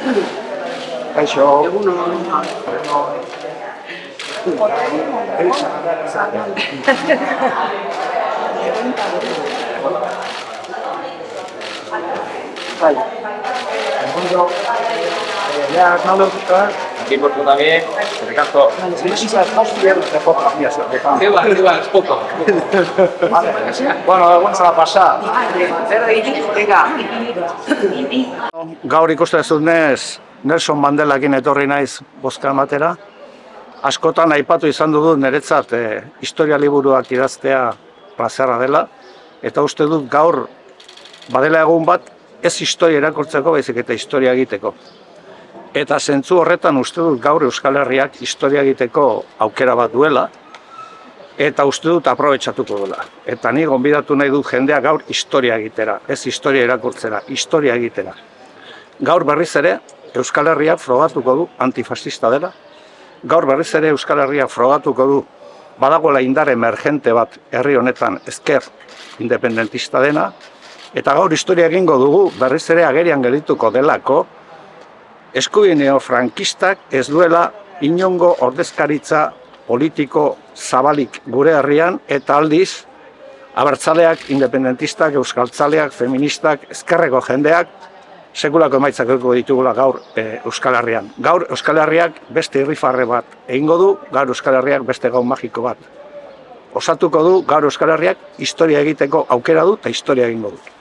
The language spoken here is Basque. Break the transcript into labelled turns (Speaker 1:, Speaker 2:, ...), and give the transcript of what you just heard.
Speaker 1: Kaixo.
Speaker 2: Aquí por tú también, Ricardo. Igual, es poco.
Speaker 1: Bueno, vamos a pasar. Gaur ikusten zunez, Nelson Mandelakin etorri naiz bozka ematera. Askotan aipatu izan dut niretzat historia liburuak idaztea plazerra dela, eta uste dut gaur badela egun bat ez historia irakurtzeko, baizik eta historia egiteko. Eta zentzu horretan uste dut gaur Euskal Herriak historia egiteko aukera bat duela, eta uste dut aprobetxatuko duela. Eta ni gonbidatu nahi dut jendea gaur historia egitera, ez historia irakurtzera, historia egitera. Gaur berriz ere Euskal Herriak frogatuko du antifascista dela, gaur berriz ere Euskal Herriak frogatuko du badagoela indar emergente bat herri honetan ezker independentista dena, eta gaur historia egingo dugu berriz ere agerian geldituko delako eskubide neofrankistak ez duela inongo ordezkaritza politiko zabalik gure herrian, eta aldiz abertzaleak, independentistak, euskaltzaleak, feministak, ezkerreko jendeak sekulako emaitzak eduko ditugula gaur Euskal Herrian. Gaur Euskal Herriak beste irrifarre bat egingo du, gaur Euskal Herriak beste gau magiko bat osatuko du, gaur Euskal Herriak historia egiteko aukera du eta historia egingo du.